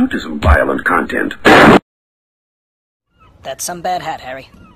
to some violent content. That's some bad hat, Harry.